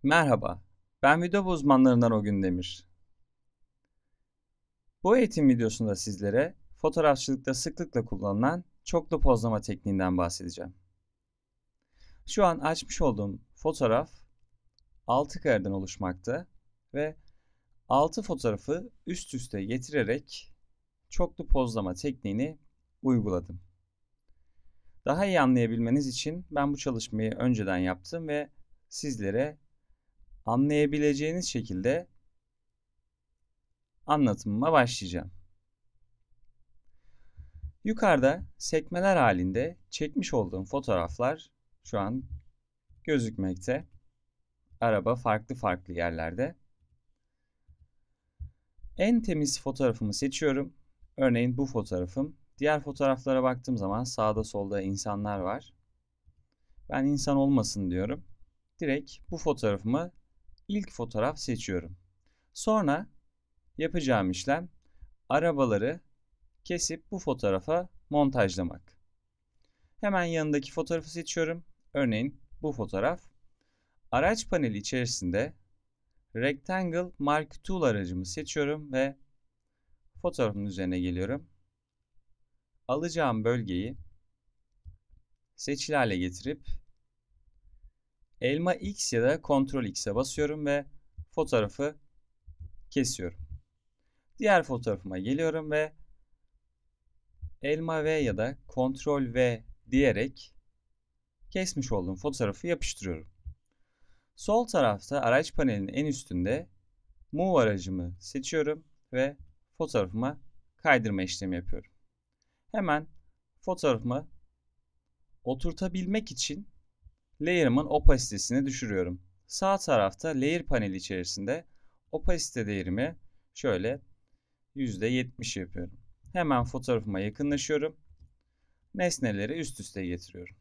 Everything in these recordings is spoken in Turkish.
Merhaba, ben video uzmanlarından O Gün Demir. Bu eğitim videosunda sizlere fotoğrafçılıkta sıklıkla kullanılan çoklu pozlama tekniğinden bahsedeceğim. Şu an açmış olduğum fotoğraf 6 kareden oluşmakta ve 6 fotoğrafı üst üste getirerek çoklu pozlama tekniğini uyguladım. Daha iyi anlayabilmeniz için ben bu çalışmayı önceden yaptım ve sizlere anlayabileceğiniz şekilde anlatımıma başlayacağım. Yukarıda sekmeler halinde çekmiş olduğum fotoğraflar şu an gözükmekte. Araba farklı farklı yerlerde. En temiz fotoğrafımı seçiyorum. Örneğin bu fotoğrafım. Diğer fotoğraflara baktığım zaman sağda solda insanlar var. Ben insan olmasın diyorum. Direkt bu fotoğrafımı ilk fotoğraf seçiyorum. Sonra yapacağım işlem arabaları kesip bu fotoğrafa montajlamak. Hemen yanındaki fotoğrafı seçiyorum. Örneğin bu fotoğraf. Araç paneli içerisinde Rectangle Mark Tool aracımı seçiyorum ve fotoğrafın üzerine geliyorum. Alacağım bölgeyi seçili hale getirip elma X ya da Ctrl X'e basıyorum ve fotoğrafı kesiyorum. Diğer fotoğrafıma geliyorum ve elma V ya da Ctrl V diyerek kesmiş olduğum fotoğrafı yapıştırıyorum. Sol tarafta araç panelinin en üstünde Move aracımı seçiyorum ve fotoğrafıma kaydırma işlemi yapıyorum. Hemen fotoğrafımı oturtabilmek için layer'ımın opasitesini düşürüyorum. Sağ tarafta layer paneli içerisinde opasite değerimi şöyle %70 yapıyorum. Hemen fotoğrafıma yakınlaşıyorum. Nesneleri üst üste getiriyorum.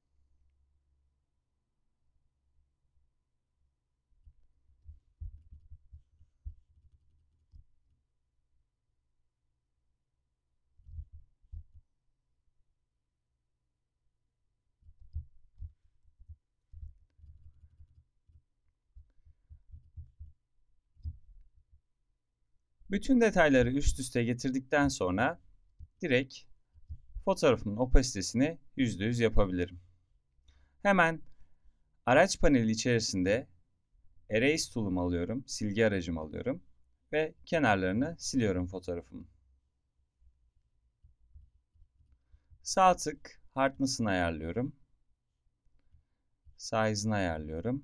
Bütün detayları üst üste getirdikten sonra direkt fotoğrafımın opasitesini %100 yapabilirim. Hemen araç paneli içerisinde Erase tool'umu alıyorum, silgi aracımı alıyorum ve kenarlarını siliyorum fotoğrafımın. Sağ tık hardness'ını ayarlıyorum. Size'ını ayarlıyorum.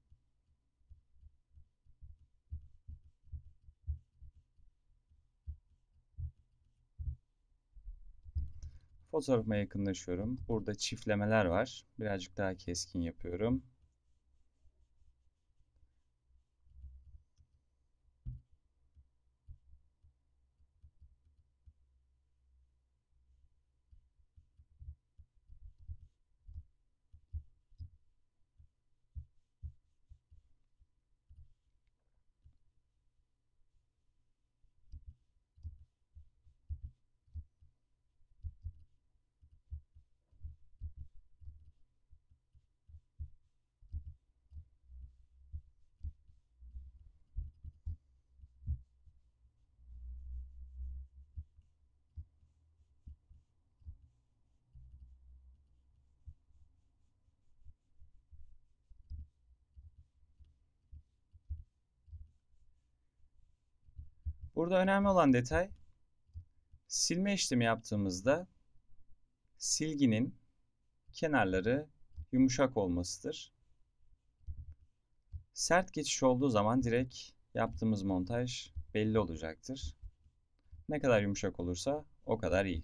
Fotoğrafıma yakınlaşıyorum. Burada çiftlemeler var. Birazcık daha keskin yapıyorum. Burada önemli olan detay silme işlemi yaptığımızda silginin kenarları yumuşak olmasıdır. Sert geçiş olduğu zaman direkt yaptığımız montaj belli olacaktır. Ne kadar yumuşak olursa o kadar iyi.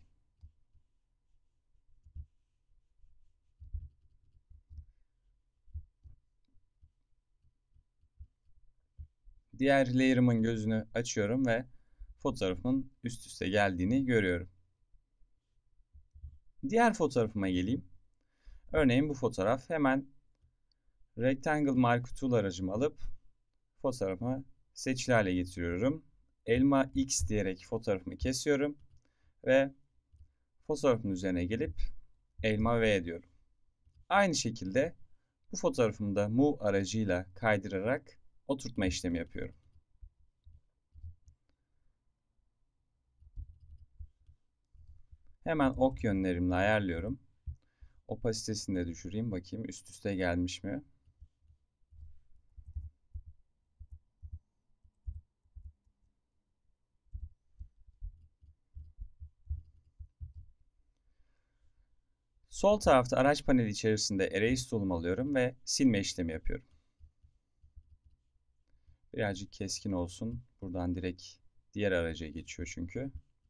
Diğer layer'ımın gözünü açıyorum ve fotoğrafın üst üste geldiğini görüyorum. Diğer fotoğrafıma geleyim. Örneğin bu fotoğraf. Hemen Rectangle Mark Tool aracımı alıp fotoğrafımı seçili hale getiriyorum. Elma X diyerek fotoğrafımı kesiyorum ve fotoğrafın üzerine gelip elma V diyorum. Aynı şekilde Bu fotoğrafımı da Move aracıyla kaydırarak oturtma işlemi yapıyorum. Hemen ok yönlerimle ayarlıyorum. Opasitesini de düşüreyim. Bakayım üst üste gelmiş mi? Sol tarafta araç paneli içerisinde Erase tool'umu alıyorum ve silme işlemi yapıyorum. Birazcık keskin olsun. Buradan direkt diğer araca geçiyor çünkü.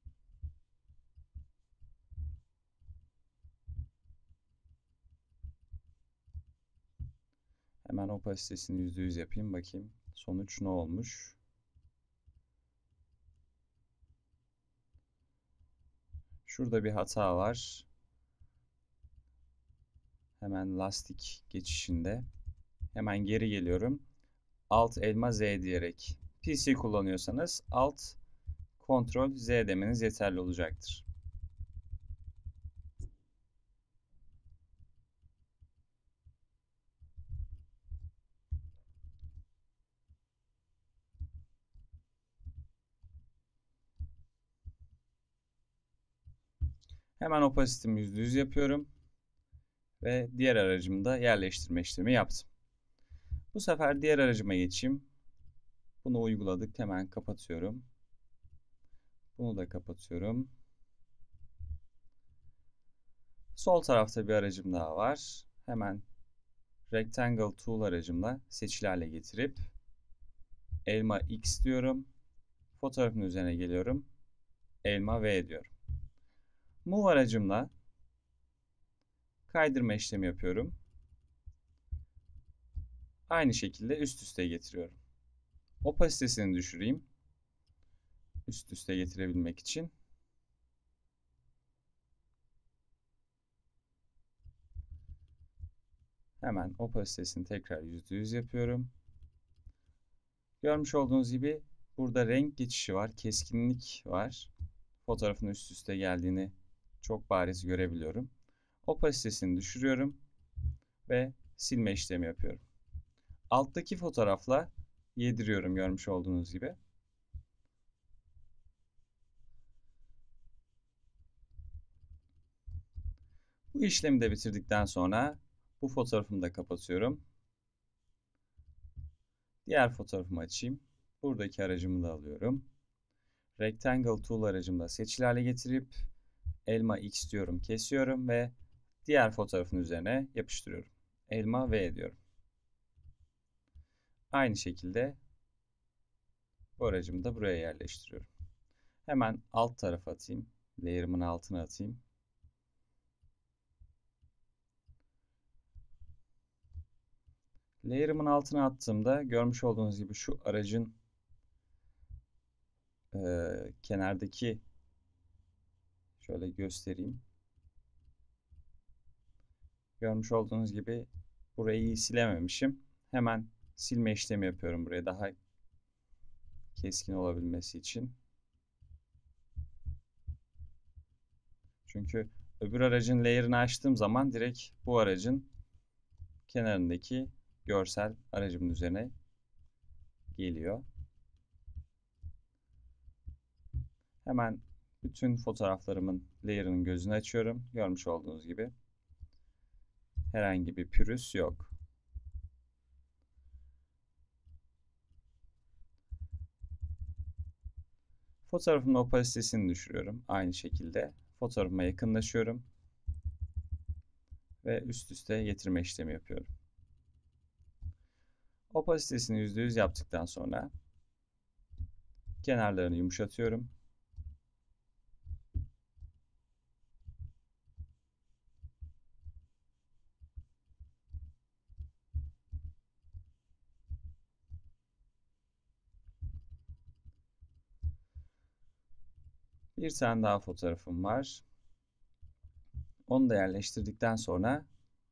Hemen opasitesini %100 yapayım. Bakayım sonuç ne olmuş. Şurada bir hata var. Hemen lastik geçişinde. Hemen geri geliyorum. Alt elma Z diyerek. PC kullanıyorsanız Alt Ctrl Z demeniz yeterli olacaktır. Hemen opasitemi %100 yapıyorum. Ve diğer aracımı da yerleştirme işlemi yaptım. Bu sefer diğer aracıma geçeyim. Bunu uyguladık. Hemen kapatıyorum. Bunu da kapatıyorum. Sol tarafta bir aracım daha var. Hemen Rectangle Tool aracımla seçili hale getirip elma X diyorum. Fotoğrafın üzerine geliyorum. Elma V diyorum. Move aracımla kaydırma işlemi yapıyorum. Aynı şekilde üst üste getiriyorum. Opasitesini düşüreyim. Üst üste getirebilmek için. Hemen opasitesini tekrar %100 yapıyorum. Görmüş olduğunuz gibi burada renk geçişi var, keskinlik var. Fotoğrafın üst üste geldiğini çok bariz görebiliyorum. Opasitesini düşürüyorum ve silme işlemi yapıyorum. Alttaki fotoğrafla yediriyorum görmüş olduğunuz gibi. Bu işlemi de bitirdikten sonra bu fotoğrafımı da kapatıyorum. Diğer fotoğrafımı açayım. Buradaki aracımı da alıyorum. Rectangle Tool aracımla seçili hale getirip elma X diyorum, kesiyorum ve diğer fotoğrafın üzerine yapıştırıyorum. Elma V diyorum. Aynı şekilde bu aracımı da buraya yerleştiriyorum. Hemen alt tarafa atayım. Layer'ımın altına atayım. Layer'ımın altına attığımda görmüş olduğunuz gibi şu aracın kenardaki şöyle göstereyim. Görmüş olduğunuz gibi burayı silememişim. Hemen silme işlemi yapıyorum buraya daha keskin olabilmesi için. Çünkü öbür aracın layer'ını açtığım zaman direkt bu aracın kenarındaki görsel aracımın üzerine geliyor. Hemen bütün fotoğraflarımın layer'ının gözünü açıyorum. Görmüş olduğunuz gibi herhangi bir pürüz yok. Fotoğrafın opasitesini düşürüyorum. Aynı şekilde fotoğrafıma yakınlaşıyorum ve üst üste getirme işlemi yapıyorum. Opasitesini %100 yaptıktan sonra kenarlarını yumuşatıyorum. Bir tane daha fotoğrafım var. Onu da yerleştirdikten sonra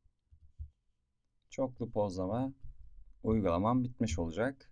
çoklu pozlama uygulamam bitmiş olacak.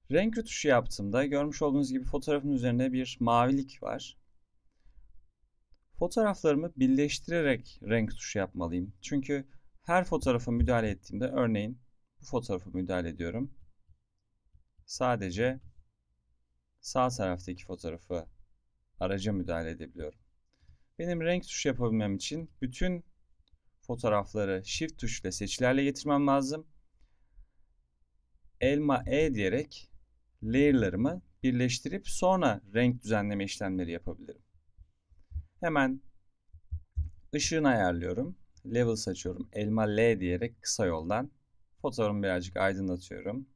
Renk rötuşu yaptığımda görmüş olduğunuz gibi fotoğrafın üzerinde bir mavilik var. Fotoğraflarımı birleştirerek renk tuşu yapmalıyım. Çünkü her fotoğrafa müdahale ettiğimde, örneğin bu fotoğrafa müdahale ediyorum. Sadece sağ taraftaki fotoğrafı araca müdahale edebiliyorum. Benim renk tuşu yapabilmem için bütün fotoğrafları Shift tuşuyla seçilerle getirmem lazım. Elma E diyerek layer'larımı birleştirip sonra renk düzenleme işlemleri yapabilirim. Hemen ışığını ayarlıyorum. Levels açıyorum. Elma L diyerek kısa yoldan fotoğrafımı birazcık aydınlatıyorum.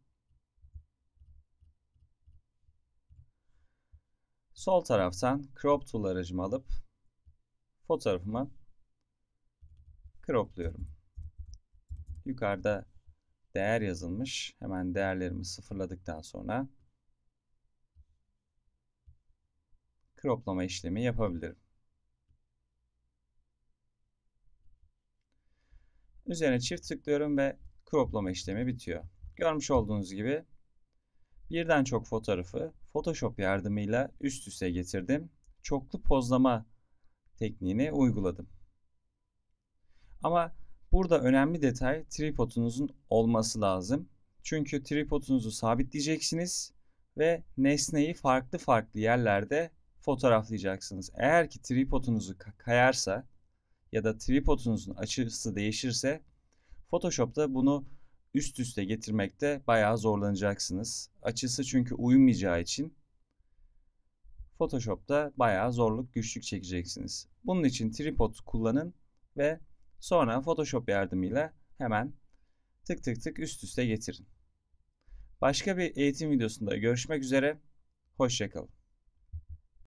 Sol taraftan crop tool aracımı alıp fotoğrafımı cropluyorum. Yukarıda değer yazılmış. Hemen değerlerimi sıfırladıktan sonra croplama işlemi yapabilirim. Üzerine çift tıklıyorum ve croplama işlemi bitiyor. Görmüş olduğunuz gibi birden çok fotoğrafı Photoshop yardımıyla üst üste getirdim. Çoklu pozlama tekniğini uyguladım. Ama burada önemli detay tripodunuzun olması lazım. Çünkü tripodunuzu sabitleyeceksiniz ve nesneyi farklı farklı yerlerde fotoğraflayacaksınız. Eğer ki tripodunuzu kayarsa ya da tripodunuzun açısı değişirse Photoshop'ta bunu üst üste getirmekte bayağı zorlanacaksınız. Açısı çünkü uymayacağı için Photoshop'ta bayağı zorluk, güçlük çekeceksiniz. Bunun için tripod kullanın ve sonra Photoshop yardımıyla hemen tık tık tık üst üste getirin. Başka bir eğitim videosunda görüşmek üzere. Hoşça kalın.